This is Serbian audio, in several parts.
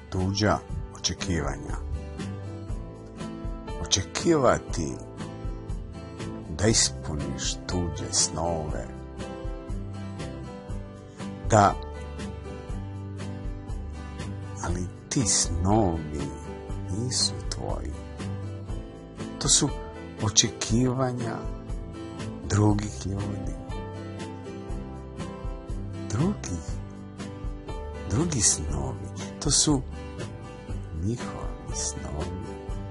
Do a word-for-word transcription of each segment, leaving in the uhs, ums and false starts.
tuđa očekivanja. Očekivati da ispuniš tuđe snove, da, ali ti snovi nisu tvoji. To su očekivanja drugih ljudi. Drugi, drugi snovi, to su njihovi snovi.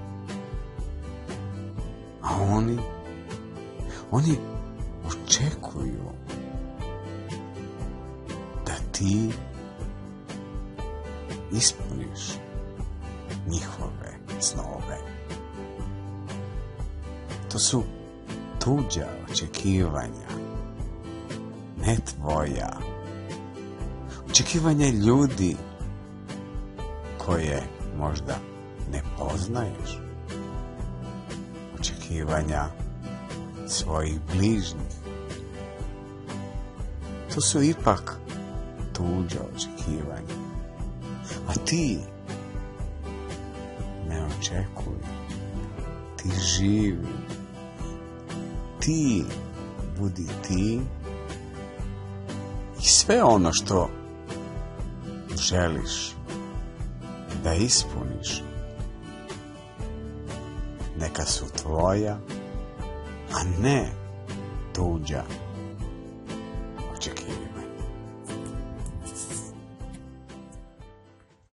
A oni, oni očekuju da ti ispuniš njihove snove. To su tuđa očekivanja, ne tvoja. Očekivanja ljudi koje možda ne poznaješ. Očekivanja svojih bližnjih. To su ipak tuđa očekivanja. A ti ne očekuj. Ti živi. Ti budi ti. I sve ono što želiš da ispuniš, neka su tvoja, a ne tuđa očekivanja.